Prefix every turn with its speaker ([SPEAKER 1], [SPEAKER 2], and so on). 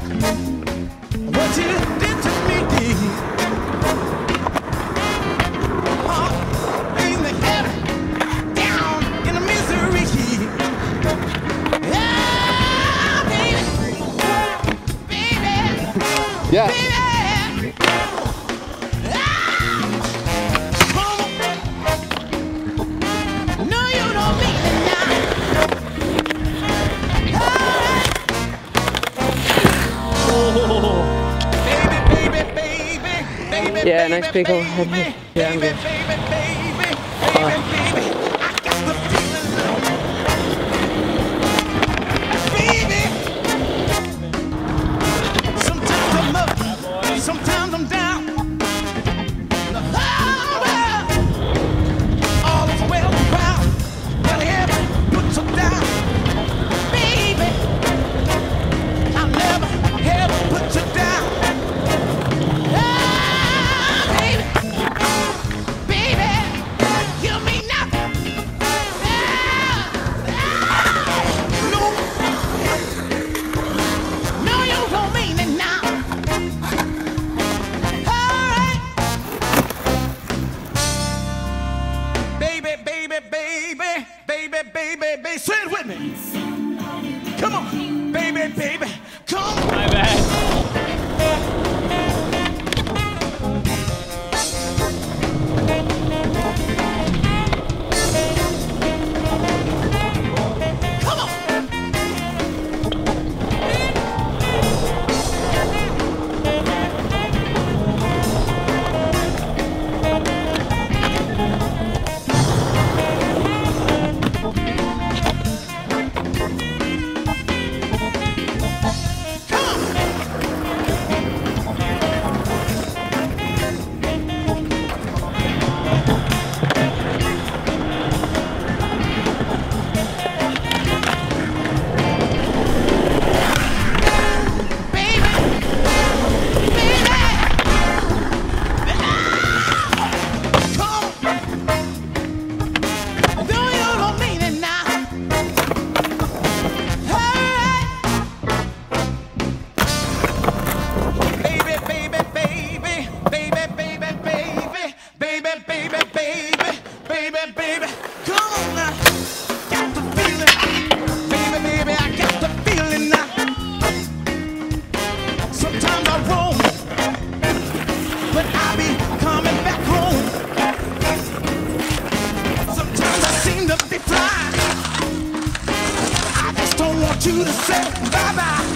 [SPEAKER 1] what you did to me. In the air, down in the misery. Yeah, baby, baby,
[SPEAKER 2] Yeah.
[SPEAKER 1] baby. No, you don't mean it now.
[SPEAKER 3] Yeah, nice big old head here. Yeah, I'm good.
[SPEAKER 1] Sometimes I'm up, sometimes I'm down. All is well around, but heaven puts her down. Baby, I'll never ever put you down. Baby, say it with me. Come on, baby, baby, come on.
[SPEAKER 4] My bad.
[SPEAKER 1] Come on. Baby, come on now. Got the feeling. Baby, I got the feeling now. Sometimes I roam, but I be coming back home. Sometimes I seem to be flying. I just don't want you to say bye-bye.